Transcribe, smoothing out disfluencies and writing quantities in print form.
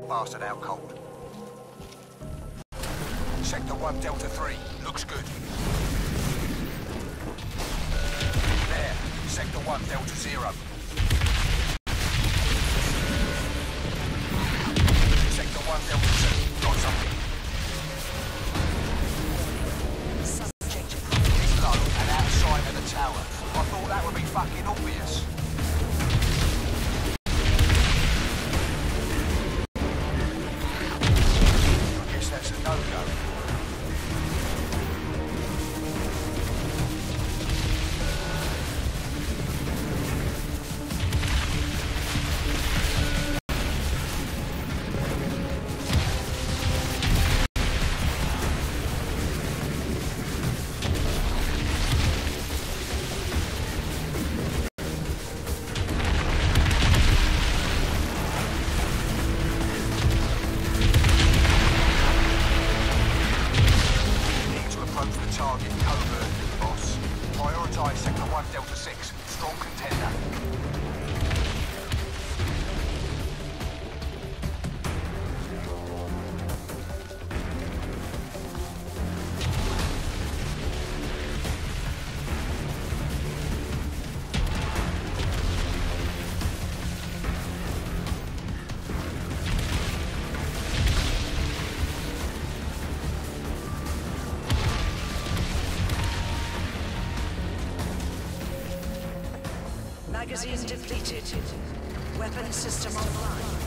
bastard out cold. Sector 1, Delta 3. Looks good. There. Sector 1, Delta 0. Sector 1, Delta 2. Got something. It's low and outside of the tower. I thought that would be fucking obvious. I guess that's a no-go. Target covertly, boss. Prioritise Sector 1, Delta 6. Strong contender. Magazine depleted. Weapon system online.